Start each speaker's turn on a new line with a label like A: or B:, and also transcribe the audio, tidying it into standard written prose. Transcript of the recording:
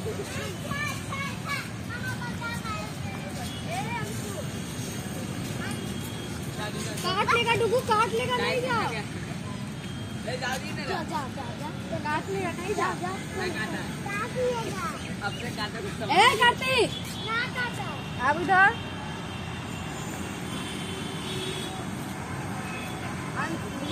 A: काट लेगा डुगू, काट लेगा, नहीं जा।
B: ले जा दी ना।
A: जा जा जा जा, काट लेगा, नहीं जा जा। काट लेगा।
B: अब से काटा कुछ समझ।
A: ए कार्तिक, ना काटा। अब इधर।